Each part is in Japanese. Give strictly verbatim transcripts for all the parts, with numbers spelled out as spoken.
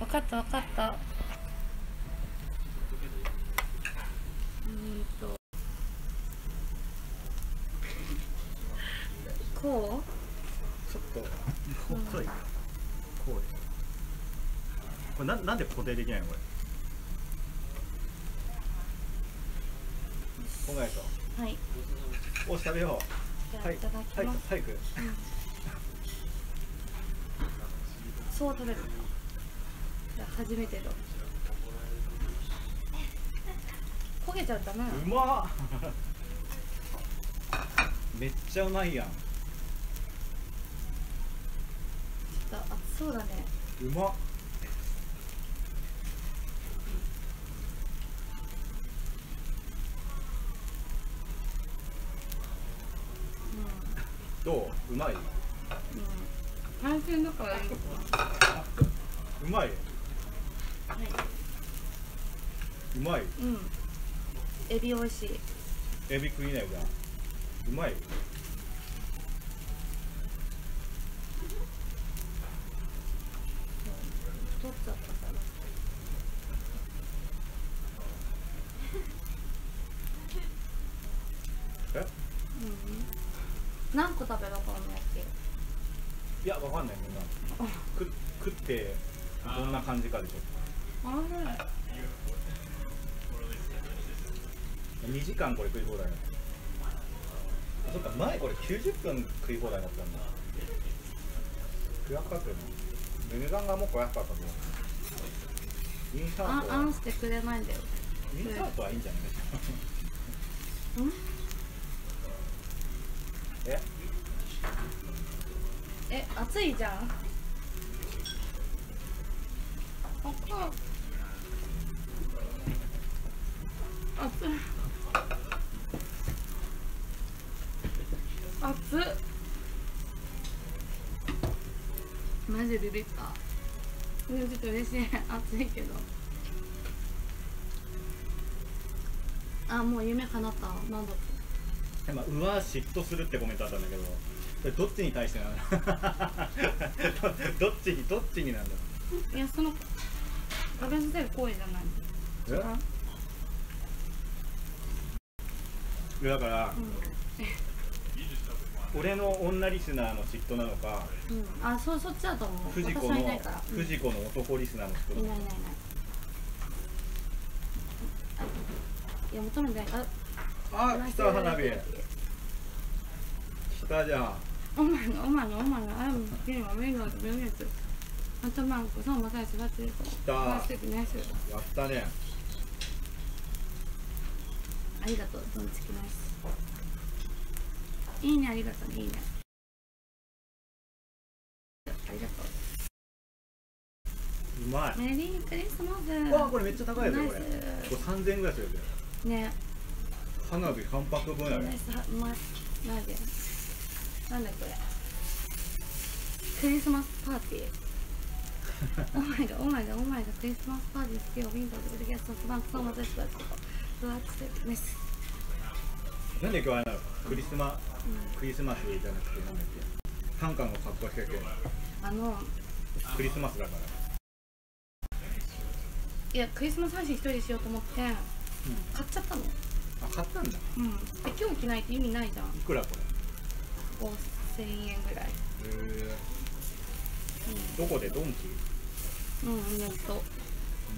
分かった分かった。うんとこうちょっと細い、うん、こうでこれな、なんで固定できないのこれ。こんがりと。 はい。 おし食べよう。 じゃあいただきます。 早く。 そう食べる。じゃあ初めての。焦げちゃダメなの。 うまっ。めっちゃうまいやん。 ちょっと熱そうだね。 うまっ。どう？うまい？うん。 海鮮だからいいのかな。 うまい。はい。うまい。うん。 エビ美味しい。 エビ食いないじゃん。うまい。 太っちゃったから。 え？ うん。何個食べろこの焼き。 いや、わかんないみんな。く食ってどんな感じかでしょ。 あれ。にじかんこれ食い放題なの。あ、そっか前これきゅうじゅっぷん食い放題だったんだ。安かったよね。値段がもうこれ安かったと思う。インサートは。 あんしてくれないんだよ。 インサートはいいんじゃない？うん？え？ え、熱いじゃん。あか熱い。熱っ。マジビビった。ちょっと嬉しい。熱いけど。あ、もう夢叶ったわ。満足。 まあ、うわ嫉妬するってコメントあったんだけど、それどっちに対してなの？どっちにどっちになんだろう。いや、その食べさせる行為じゃない。 え？だから、うん、俺の女リスナーの嫉妬なのか、 うん、あ、そう、そっちだと思う。 藤子の藤子の男リスナーの嫉妬。 いないいないいない。いや、求めてない。あ、 あ、来た花火。来たじゃん。 Oh my god, oh my god, oh my god, I'm getting a ring of millions. あとマンコ、そう、またしばってる。来た。やったね。 ありがとう、どんちきナイス。いいね、ありがとうね、いいね。ありがとう。うまい。 メリークリスマス。 わあ、これめっちゃ高いですよ、これ。これ三千円ぐらいするよ。 ね。 花火半泊分やね。 なんで。なんだこれ。クリスマスパーティー。Oh my god, oh my god, oh my god, クリスマスパーティー好きよ。ウィンドウでゲストバンクソーマゼストとか。どうやってメス。 なんで今日あれなの？クリスマ、うん、クリスマスじゃなくてなんだっけ？カンカンの格好しかけ。 あのクリスマスだから。 いや、クリスマス配信一人でしようと思って、うん、買っちゃったの。 あ、買ったんだ。 うん。で、今日着ないって意味ないじゃん。 いくらこれ？ ごせんえんぐらい。へえ。どこでドンキ？ うん、ネット。 うん。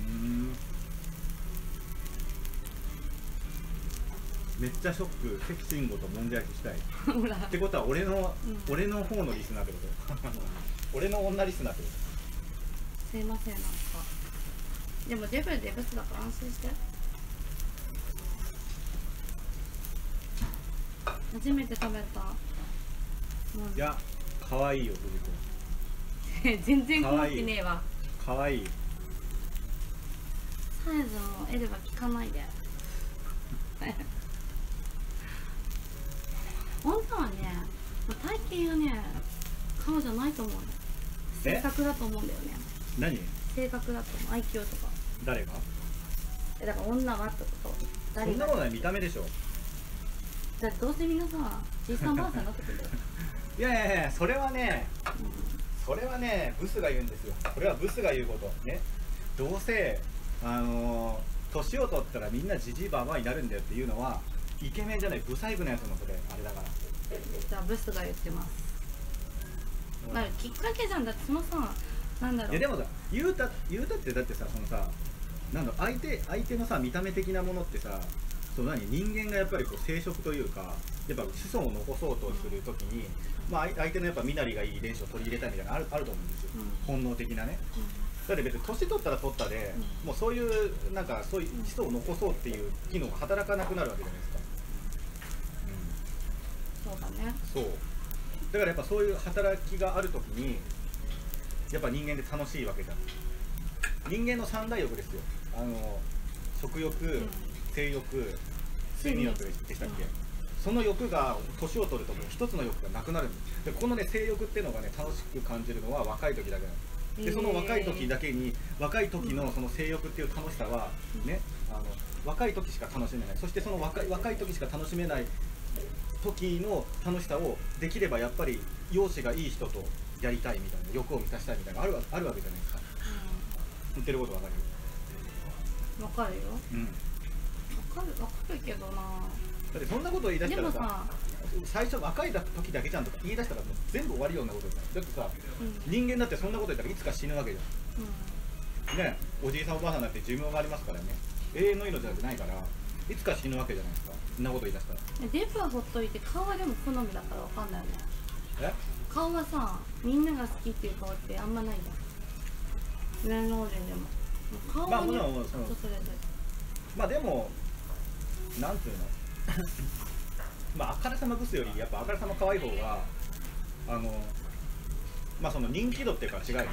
めっちゃショック。関慎吾ともんじゃ焼きしたい。ほら。ってことは俺の、うん、俺の方のリスナーってこと？俺の女リスナーってこと？ すいません、なんか。でもデブデブスだから安心して。初めて食べた。 いや、可愛いよ、 藤子。全然困ってねえわ。 可愛い。 サイズも L は効かないで。女はね、体型がね、顔じゃないと思う。性格だと思うんだよね。 何？ 性格だと思う。愛嬌とか。 誰が？ え、だから女はってこと。 そんなことない、見た目でしょ。 だってどうせみんなさ、じいさんばあさんになってくるんだよ。 いやいやいや、それはね、うん、 それはねブスが言うんですよ。これはブスが言うことね。どうせあの年を取ったらみんなジジイババアになるんだよっていうのはイケメンじゃないブサイクのやつのそれあれだから。 じゃあブスが言ってます。だからきっかけじゃん。だってそのさ、なんだろう。 いやでもさ、言うた言うたってだってさ、そのさ、なんだろう、相手相手のさ見た目的なものってさ、そう何人間がやっぱりこう生殖というか、やっぱ子孫を残そうとするときに、うん、まあ相手のやっぱ身なりがいい遺伝子を取り入れたいみたいなのあるあると思うんですよ。うん、本能的なね。うん、だって別に年取ったら取ったで、うん、もうそういうなんかそういう子孫を残そうっていう機能が働かなくなるわけじゃないですか。 うん、そうだね。 そう。だからやっぱそういう働きがあるときにやっぱ人間って楽しいわけじゃん。人間の三大欲ですよ。あの食欲、うん、性欲、睡眠欲でしたっけ、うん、その欲が年を取るともう一つの欲がなくなるんです。でこのね性欲っていうのがね楽しく感じるのは若い時だけなんです。でその若い時だけに若い時のその性欲っていう楽しさはね、あの若い時しか楽しめない。そしてその若い若い時しか楽しめない時の楽しさをできればやっぱり容姿がいい人とやりたいみたいな欲を満たしたいみたいなのあるあるわけじゃないですか。うん、言ってることわかる？ わかるよ。うん。わかるわかるけどな。 だってそんなこと言い出したらさ、最初若い時だけじゃんとか言い出したらもう全部終わるようなことじゃん。だってさ、うん、人間だってそんなこと言ったらいつか死ぬわけじゃん。うん、ね、おじいさんおばあさんだって寿命がありますからね。永遠の命なんてないから。いつか死ぬわけじゃないですか。そんなこと言い出したら。 デブはほっといて顔はでも好みだからわかんないよね。 え？ 顔はさ、みんなが好きっていう顔ってあんまないじゃん。芸能人でも。顔はね、まあ、もうそのそれで。 まあでもなんていうのまああからさまブスよりやっぱあからさま可愛い方があのまあその人気度っていうか違うよ。だ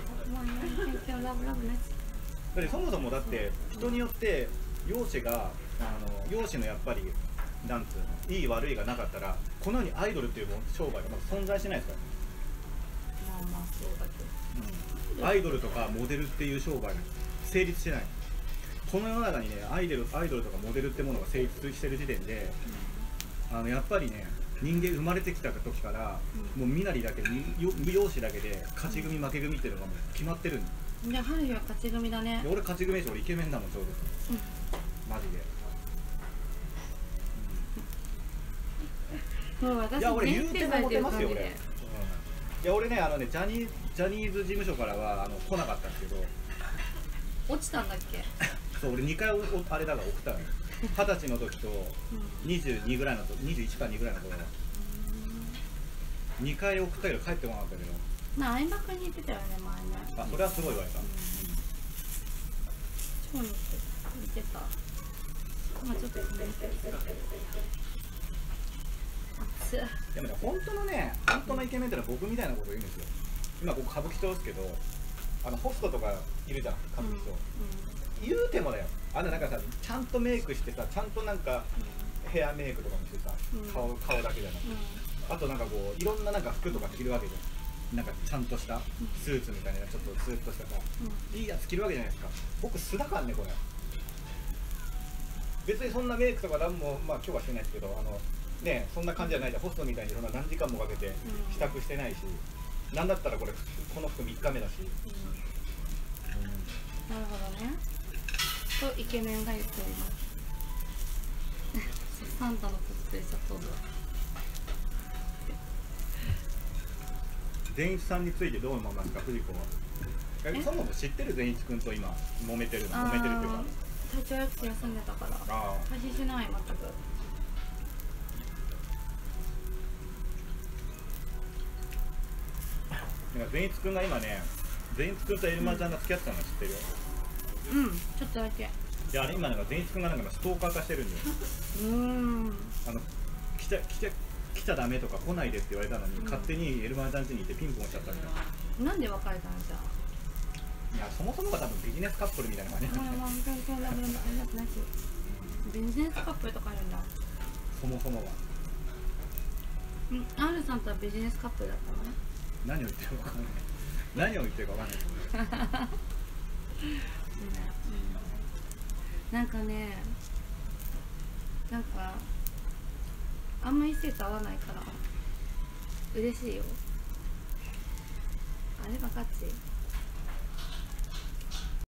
ってそもそもだって人によって容姿があの容姿のやっぱりなんつうのいい悪いがなかったらこのようにアイドルっていう商売がまず存在しないですからね。 まあまあそうだけど、 うん、アイドルとかモデルっていう商売が成立してない。この世の中にねアイドルアイドルとかモデルってものが成立してる時点で、うん、あのやっぱりね人間生まれてきた時から、うん、もう身なりだけ容姿だけで勝ち組負け組っていうのがもう決まってるんだ。 じゃあ春日は勝ち組だね。 俺勝ち組でしょ。俺イケメンだもんちょうど、うん、マジで。 もう私いや俺言うてもモテますよ俺、うん、いや俺ねあのねジャニージャニーズ事務所からはあの来なかったんですけど落ちたんだっけそう俺にかいあれだから送ったのよはたちの時とにじゅうにぐらいの時にじゅういちかにぐらいの頃にかい送ったけど帰ってこなかったけどまあ相葉君に言ってたよね前ね。 あそれはすごい言われた。 超似て似てた。まあちょっと似てるでもね、本当のね、本当のイケメンってのは僕みたいなことを言うんですよ。今僕歌舞伎町ですけど、あのホストとかいるじゃん、歌舞伎町、うんうん、言うてもだよ、あのなんかさ、ちゃんとメイクしてさ、ちゃんとなんかヘアメイクとかもしてさ、うん、顔, 顔だけじゃなくて、うん、あとなんかこう、いろんななんか服とか着るわけじゃん。なんかちゃんとしたスーツみたいな、ちょっとスーッとしたさ、うん、いいやつ着るわけじゃないですか。僕素だからね、これ。別にそんなメイクとかなんも、まあ今日はしてないですけど、あのね、そんな感じじゃないじゃん。ホストみたいにそんな何時間もかけて支度してないし、うん、なんだったらこれこの服みっかめだし、うんうん、 なるほどねとイケメンが言っておりますサンタのコスプレしちゃったんだ。 善一さんについてどう思いますか、藤子は。そもそも知ってる善一君と今揉めてるの揉めてるっていうか体調悪くて休んでたから開始しない全く。 善一君が今ね、善一君とエルマちゃんが付き合ってたの知ってるよ。 うん、ちょっとだけ。 いやあれ今なんか善一君がなんかストーカー化してるんだよ。うーん。あの来ちゃ来ちゃ来ちゃダメとか来ないでって言われたのに、うん、勝手にエルマちゃん家にいてピンポンしちゃったんだよ。 なんで別れたのじゃあ。 いやそもそもが多分ビジネスカップルみたいな感じ。ああまあそうそうだぶなくなし。 ビジネスカップルとかあるんだ。 そもそもが。 うん、R さんとはビジネスカップルだったのね。 何を言ってるか分かんない何を言ってるか分かんないうん、 なんかねなんかあんま異性と合わないから嬉しいよ。 あれば勝ち